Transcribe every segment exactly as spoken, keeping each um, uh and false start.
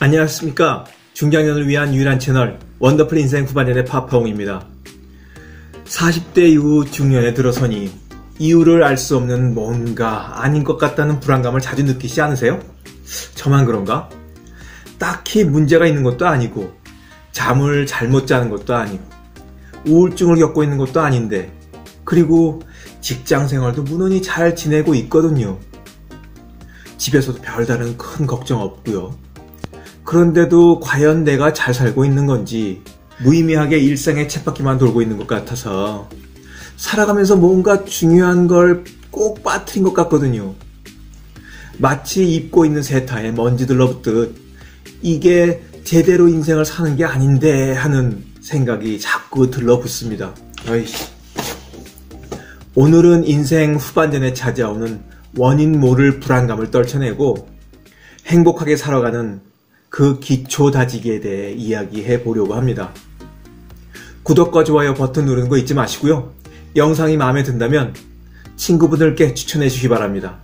안녕하십니까. 중장년을 위한 유일한 채널 원더풀 인생 후반년의 파파홍입니다. 사십 대 이후 중년에 들어서니 이유를 알 수 없는 뭔가 아닌 것 같다는 불안감을 자주 느끼지 않으세요? 저만 그런가? 딱히 문제가 있는 것도 아니고 잠을 잘못 자는 것도 아니고 우울증을 겪고 있는 것도 아닌데, 그리고 직장 생활도 무난히 잘 지내고 있거든요. 집에서도 별다른 큰 걱정 없고요. 그런데도 과연 내가 잘 살고 있는 건지 무의미하게 일상의 쳇바퀴만 돌고 있는 것 같아서 살아가면서 뭔가 중요한 걸 꼭 빠뜨린 것 같거든요. 마치 입고 있는 세타에 먼지 들러붙듯 이게 제대로 인생을 사는 게 아닌데 하는 생각이 자꾸 들러붙습니다. 어이씨. 오늘은 인생 후반전에 찾아오는 원인 모를 불안감을 떨쳐내고 행복하게 살아가는 그 기초 다지기에 대해 이야기해 보려고 합니다. 구독과 좋아요 버튼 누르는 거 잊지 마시고요. 영상이 마음에 든다면 친구분들께 추천해 주시기 바랍니다.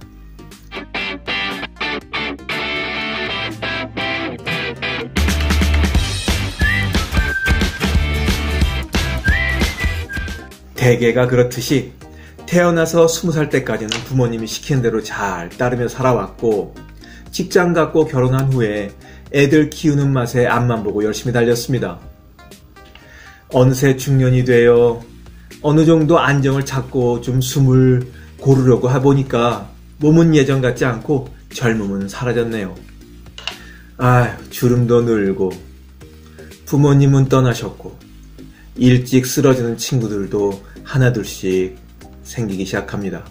대개가 그렇듯이 태어나서 스무 살 때까지는 부모님이 시키는 대로 잘 따르며 살아왔고, 직장 갖고 결혼한 후에 애들 키우는 맛에 앞만 보고 열심히 달렸습니다. 어느새 중년이 되어 어느 정도 안정을 찾고 좀 숨을 고르려고 해보니까 몸은 예전 같지 않고 젊음은 사라졌네요. 아휴, 주름도 늘고 부모님은 떠나셨고 일찍 쓰러지는 친구들도 하나둘씩 생기기 시작합니다.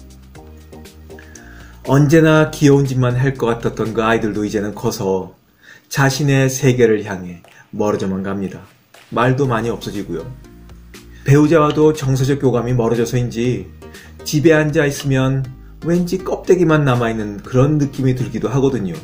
언제나 귀여운 짓만 할 것 같았던 그 아이들도 이제는 커서 자신의 세계를 향해 멀어져만 갑니다. 말도 많이 없어지고요. 배우자와도 정서적 교감이 멀어져서인지 집에 앉아 있으면 왠지 껍데기만 남아있는 그런 느낌이 들기도 하거든요.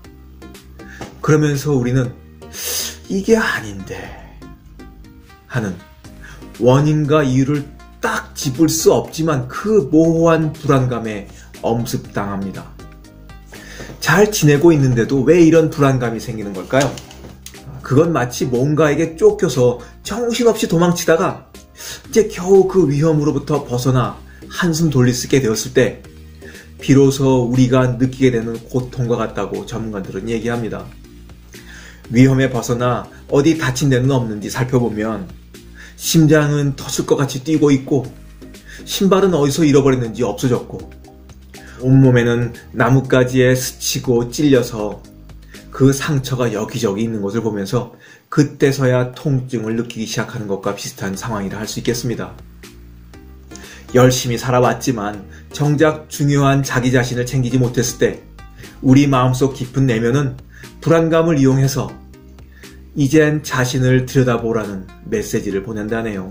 그러면서 우리는 이게 아닌데 하는 원인과 이유를 딱 짚을 수 없지만 그 모호한 불안감에 엄습당합니다. 잘 지내고 있는데도 왜 이런 불안감이 생기는 걸까요? 그건 마치 뭔가에게 쫓겨서 정신없이 도망치다가 이제 겨우 그 위험으로부터 벗어나 한숨 돌릴 수 있게 되었을 때 비로소 우리가 느끼게 되는 고통과 같다고 전문가들은 얘기합니다. 위험에 벗어나 어디 다친 데는 없는지 살펴보면 심장은 터질 것 같이 뛰고 있고 신발은 어디서 잃어버렸는지 없어졌고 온몸에는 나뭇가지에 스치고 찔려서 그 상처가 여기저기 있는 것을 보면서 그때서야 통증을 느끼기 시작하는 것과 비슷한 상황이라 할 수 있겠습니다. 열심히 살아왔지만 정작 중요한 자기 자신을 챙기지 못했을 때 우리 마음속 깊은 내면은 불안감을 이용해서 이젠 자신을 들여다보라는 메시지를 보낸다네요.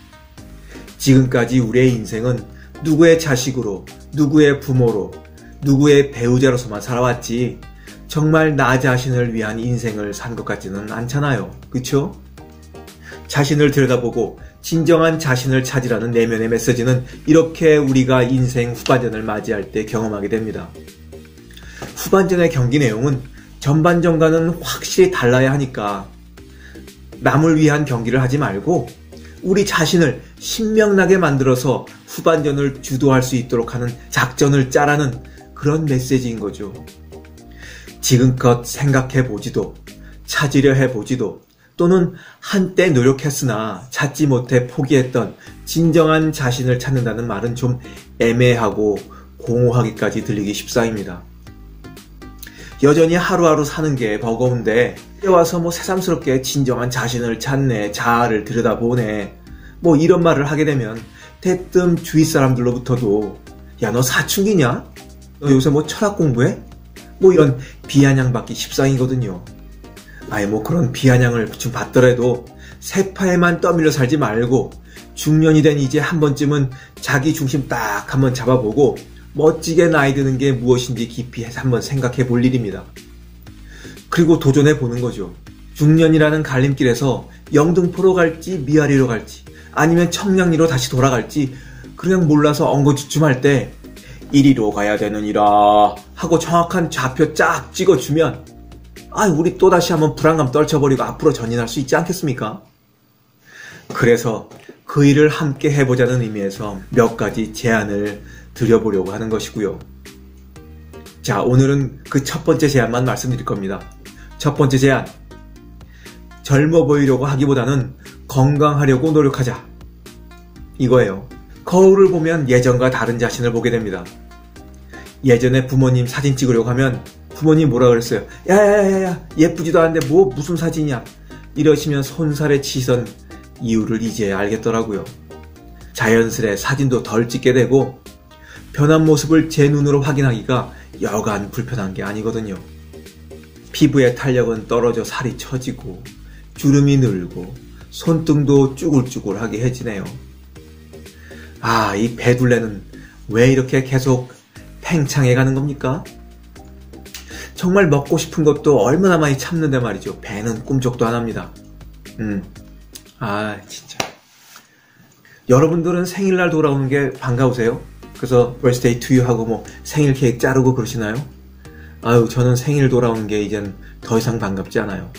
지금까지 우리의 인생은 누구의 자식으로, 누구의 부모로, 누구의 배우자로서만 살아왔지 정말 나 자신을 위한 인생을 산 것 같지는 않잖아요. 그쵸? 자신을 들여다보고 진정한 자신을 찾으라는 내면의 메시지는 이렇게 우리가 인생 후반전을 맞이할 때 경험하게 됩니다. 후반전의 경기 내용은 전반전과는 확실히 달라야 하니까 남을 위한 경기를 하지 말고 우리 자신을 신명나게 만들어서 후반전을 주도할 수 있도록 하는 작전을 짜라는 그런 메시지인 거죠. 지금껏 생각해보지도 찾으려 해보지도 또는 한때 노력했으나 찾지 못해 포기했던 진정한 자신을 찾는다는 말은 좀 애매하고 공허하기까지 들리기 십상입니다. 여전히 하루하루 사는 게 버거운데 이제 와서 뭐 새삼스럽게 진정한 자신을 찾네, 자아를 들여다보네 뭐 이런 말을 하게 되면 대뜸 주위 사람들로부터도 야, 너 사춘기냐? 너 요새 뭐 철학 공부해? 뭐 이런 비아냥받기 십상이거든요. 아예 뭐 그런 비아냥을 좀 받더라도 세파에만 떠밀려 살지 말고 중년이 된 이제 한 번쯤은 자기 중심 딱 한번 잡아보고 멋지게 나이 드는 게 무엇인지 깊이 한번 생각해 볼 일입니다. 그리고 도전해 보는 거죠. 중년이라는 갈림길에서 영등포로 갈지 미아리로 갈지 아니면 청량리로 다시 돌아갈지 그냥 몰라서 엉거주춤할 때 이리로 가야 되느니라 하고 정확한 좌표 쫙 찍어주면 아, 우리 또다시 한번 불안감 떨쳐버리고 앞으로 전진할 수 있지 않겠습니까? 그래서 그 일을 함께 해보자는 의미에서 몇 가지 제안을 드려보려고 하는 것이고요. 자, 오늘은 그 첫 번째 제안만 말씀드릴 겁니다. 첫 번째 제안. 젊어 보이려고 하기보다는 건강하려고 노력하자. 이거예요. 거울을 보면 예전과 다른 자신을 보게 됩니다. 예전에 부모님 사진 찍으려고 하면 부모님 뭐라 그랬어요? 야야야야, 예쁘지도 않은데 뭐 무슨 사진이야? 이러시면 손살에 치선 이유를 이제야 알겠더라고요. 자연스레 사진도 덜 찍게 되고 변한 모습을 제 눈으로 확인하기가 여간 불편한 게 아니거든요. 피부의 탄력은 떨어져 살이 처지고 주름이 늘고 손등도 쭈글쭈글하게 해지네요. 아, 이 배둘레는 왜 이렇게 계속 팽창해 가는 겁니까? 정말 먹고 싶은 것도 얼마나 많이 참는데 말이죠. 배는 꿈쩍도 안 합니다. 음, 아 진짜. 여러분들은 생일날 돌아오는 게 반가우세요? 그래서 birthday to you 하고 뭐 생일 케이크 자르고 그러시나요? 아유, 저는 생일 돌아오는 게 이젠 더 이상 반갑지 않아요.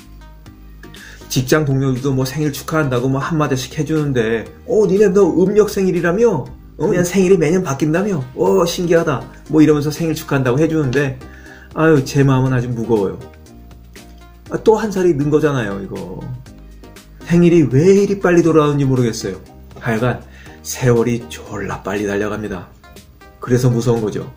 직장 동료들도 뭐 생일 축하한다고 뭐 한마디씩 해주는데, 어, 니네 너 음력 생일이라며? 어, 그냥 생일이 매년 바뀐다며? 어, 신기하다. 뭐 이러면서 생일 축하한다고 해주는데, 아유, 제 마음은 아주 무거워요. 아, 또 한 살이 는 거잖아요, 이거. 생일이 왜 이리 빨리 돌아오는지 모르겠어요. 하여간 세월이 졸라 빨리 달려갑니다. 그래서 무서운 거죠.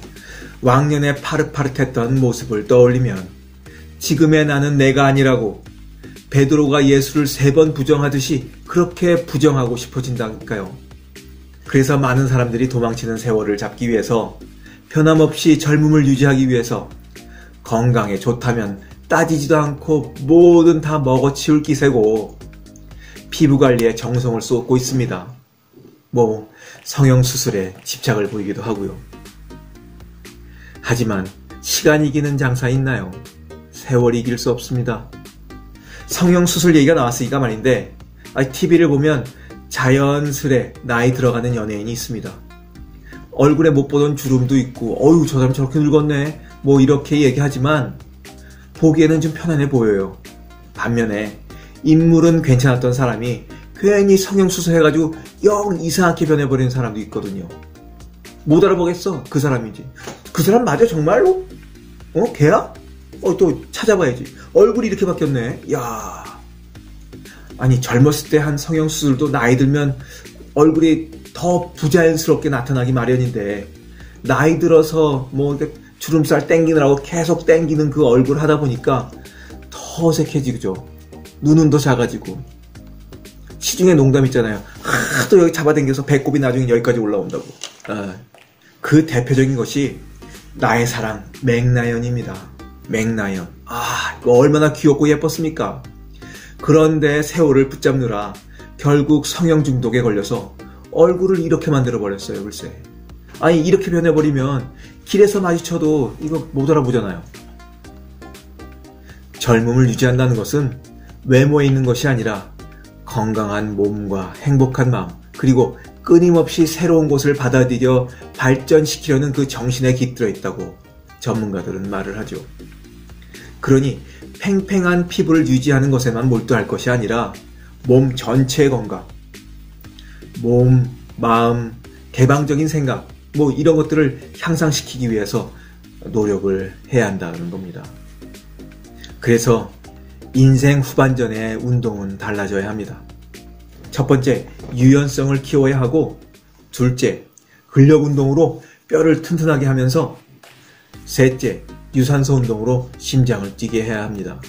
왕년에 파릇파릇했던 모습을 떠올리면 지금의 나는 내가 아니라고 베드로가 예수를 세 번 부정하듯이 그렇게 부정하고 싶어진다니까요. 그래서 많은 사람들이 도망치는 세월을 잡기 위해서, 변함없이 젊음을 유지하기 위해서 건강에 좋다면 따지지도 않고 뭐든 다 먹어치울 기세고 피부관리에 정성을 쏟고 있습니다. 뭐 성형수술에 집착을 보이기도 하고요. 하지만 시간이 이기는 장사 있나요? 세월이 이길 수 없습니다. 성형수술 얘기가 나왔으니까 말인데, 티비를 보면 자연스레 나이 들어가는 연예인이 있습니다. 얼굴에 못 보던 주름도 있고, 어휴 저 사람 저렇게 늙었네, 뭐 이렇게 얘기하지만 보기에는 좀 편안해 보여요. 반면에 인물은 괜찮았던 사람이 괜히 성형수술 해가지고 영 이상하게 변해버리는 사람도 있거든요. 못 알아보겠어. 그 사람인지. 그 사람 맞아 정말로? 어? 걔야? 어, 또 찾아봐야지. 얼굴이 이렇게 바뀌었네. 야, 아니 젊었을 때 한 성형수술도 나이 들면 얼굴이 더 부자연스럽게 나타나기 마련인데, 나이 들어서 뭐 이렇게 주름살 땡기느라고 계속 땡기는 그 얼굴 하다 보니까 더 어색해지죠. 눈은 더 작아지고. 시중에 농담 있잖아요. 하도 여기 잡아당겨서 배꼽이 나중에 여기까지 올라온다고. 아, 그 대표적인 것이 나의 사랑 맥라이언입니다. 맥라이언. 아, 이거 얼마나 귀엽고 예뻤습니까? 그런데 세월을 붙잡느라 결국 성형 중독에 걸려서 얼굴을 이렇게 만들어버렸어요, 글쎄. 아니, 이렇게 변해버리면 길에서 마주쳐도 이거 못 알아보잖아요. 젊음을 유지한다는 것은 외모에 있는 것이 아니라 건강한 몸과 행복한 마음, 그리고 끊임없이 새로운 것을 받아들여 발전시키려는 그 정신에 깃들어 있다고 전문가들은 말을 하죠. 그러니 팽팽한 피부를 유지하는 것에만 몰두할 것이 아니라 몸 전체의 건강, 몸, 마음, 개방적인 생각, 뭐 이런 것들을 향상시키기 위해서 노력을 해야 한다는 겁니다. 그래서 인생 후반전의 운동은 달라져야 합니다. 첫 번째, 유연성을 키워야 하고, 둘째, 근력 운동으로 뼈를 튼튼하게 하면서, 셋째, 유산소 운동으로 심장을 뛰게 해야 합니다.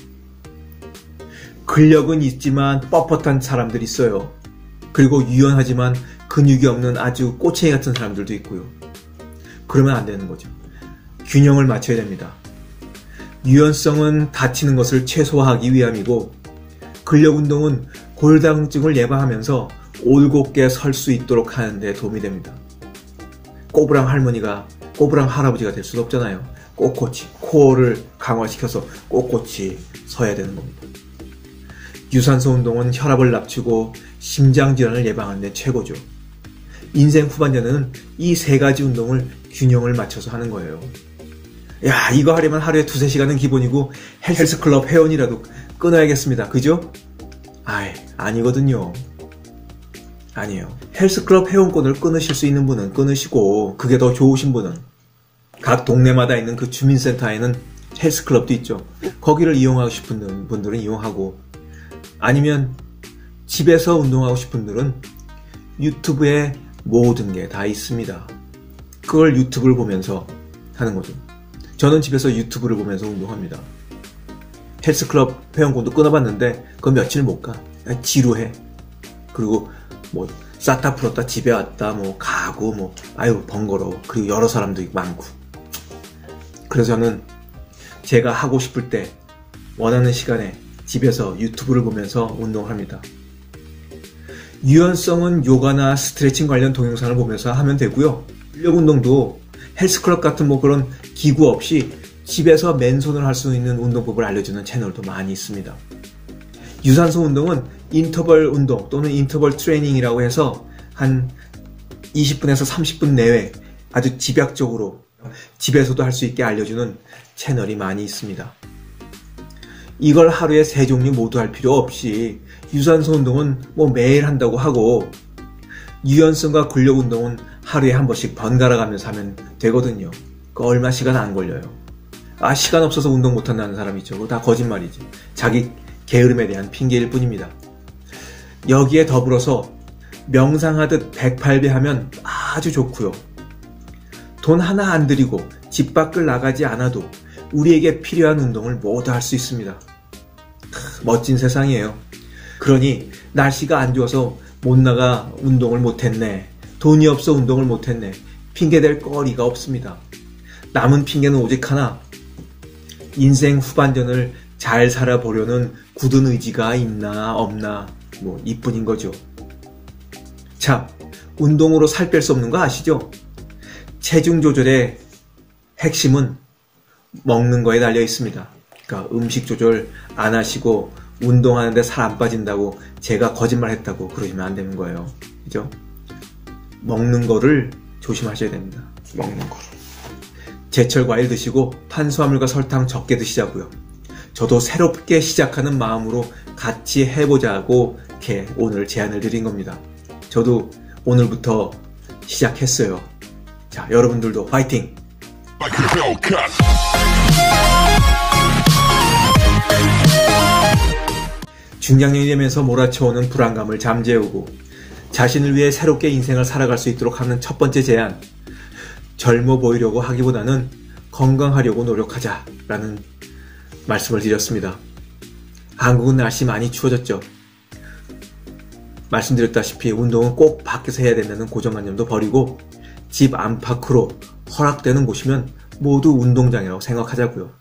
근력은 있지만 뻣뻣한 사람들이 있어요. 그리고 유연하지만 근육이 없는 아주 꼬챙이 같은 사람들도 있고요. 그러면 안 되는 거죠. 균형을 맞춰야 됩니다. 유연성은 다치는 것을 최소화하기 위함이고, 근력 운동은 골다공증을 예방하면서 올곧게 설 수 있도록 하는 데 도움이 됩니다. 꼬부랑 할머니가 꼬부랑 할아버지가 될 수도 없잖아요. 꼿꼿이 코어를 강화시켜서 꼿꼿이 서야 되는 겁니다. 유산소 운동은 혈압을 낮추고 심장질환을 예방하는 데 최고죠. 인생 후반전에는 이 세 가지 운동을 균형을 맞춰서 하는 거예요. 야, 이거 하려면 하루에 두세 시간은 기본이고 헬스클럽 회원이라도 끊어야겠습니다. 그죠? 아이, 아니거든요. 아니에요. 헬스클럽 회원권을 끊으실 수 있는 분은 끊으시고, 그게 더 좋으신 분은 각 동네마다 있는 그 주민센터에는 헬스클럽도 있죠. 거기를 이용하고 싶은 분들은 이용하고, 아니면 집에서 운동하고 싶은 분들은 유튜브에 모든 게 다 있습니다. 그걸 유튜브를 보면서 하는 거죠. 저는 집에서 유튜브를 보면서 운동합니다. 헬스클럽 회원권도 끊어봤는데 그건 며칠 못 가. 지루해. 그리고 뭐 쌌다 풀었다 집에 왔다 뭐 가고 뭐 아유 번거로워. 그리고 여러 사람도 많고. 그래서 저는 제가 하고 싶을 때 원하는 시간에 집에서 유튜브를 보면서 운동을 합니다. 유연성은 요가나 스트레칭 관련 동영상을 보면서 하면 되고요. 근력 운동도 헬스클럽 같은 뭐 그런 기구 없이 집에서 맨손으로 할 수 있는 운동법을 알려주는 채널도 많이 있습니다. 유산소 운동은 인터벌 운동 또는 인터벌 트레이닝이라고 해서 한 이십 분에서 삼십 분 내외 아주 집약적으로 집에서도 할 수 있게 알려주는 채널이 많이 있습니다. 이걸 하루에 세 종류 모두 할 필요 없이 유산소 운동은 뭐 매일 한다고 하고 유연성과 근력 운동은 하루에 한 번씩 번갈아 가면서 하면 되거든요. 그 얼마 시간 안 걸려요. 아, 시간 없어서 운동 못한다는 사람 있죠. 그거 다 거짓말이지. 자기 게으름에 대한 핑계일 뿐입니다. 여기에 더불어서 명상하듯 백팔 배 하면 아주 좋고요. 돈 하나 안 들이고 집 밖을 나가지 않아도 우리에게 필요한 운동을 모두 할 수 있습니다. 크, 멋진 세상이에요. 그러니 날씨가 안 좋아서 못 나가 운동을 못했네. 돈이 없어 운동을 못했네. 핑계댈 거리가 없습니다. 남은 핑계는 오직 하나. 인생 후반전을 잘 살아보려는 굳은 의지가 있나 없나 뭐 이뿐인 거죠. 자, 운동으로 살 뺄 수 없는 거 아시죠? 체중 조절의 핵심은 먹는 거에 달려 있습니다. 그러니까 음식 조절 안 하시고 운동하는데 살 안 빠진다고 제가 거짓말 했다고 그러시면 안 되는 거예요. 그죠? 먹는 거를 조심하셔야 됩니다. 먹는 거를. 제철 과일 드시고 탄수화물과 설탕 적게 드시자고요. 저도 새롭게 시작하는 마음으로 같이 해보자고 이렇게 오늘 제안을 드린 겁니다. 저도 오늘부터 시작했어요. 자, 여러분들도 화이팅! 중장년이 되면서 몰아쳐오는 불안감을 잠재우고 자신을 위해 새롭게 인생을 살아갈 수 있도록 하는 첫 번째 제안, 젊어 보이려고 하기보다는 건강하려고 노력하자라는 말씀을 드렸습니다. 한국은 날씨 많이 추워졌죠. 말씀드렸다시피 운동은 꼭 밖에서 해야 된다는 고정관념도 버리고 집 안팎으로 허락되는 곳이면 모두 운동장이라고 생각하자고요.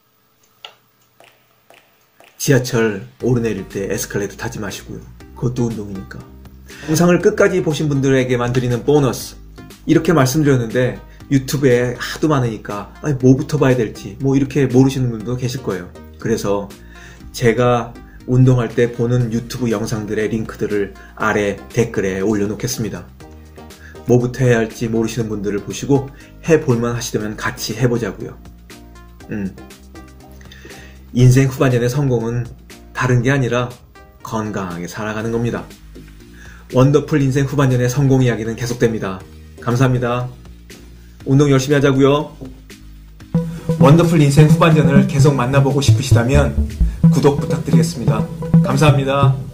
지하철 오르내릴 때 에스컬레이터 타지 마시고요. 그것도 운동이니까. 영상을 끝까지 보신 분들에게만 드리는 보너스. 이렇게 말씀드렸는데 유튜브에 하도 많으니까 아니, 뭐부터 봐야 될지 뭐 이렇게 모르시는 분도 계실 거예요. 그래서 제가 운동할 때 보는 유튜브 영상들의 링크들을 아래 댓글에 올려놓겠습니다. 뭐부터 해야 할지 모르시는 분들을 보시고 해볼만 하시다면 같이 해보자고요. 음. 인생 후반전의 성공은 다른 게 아니라 건강하게 살아가는 겁니다. 원더풀 인생 후반전의 성공 이야기는 계속됩니다. 감사합니다. 운동 열심히 하자고요. 원더풀 인생 후반전을 계속 만나보고 싶으시다면 구독 부탁드리겠습니다. 감사합니다.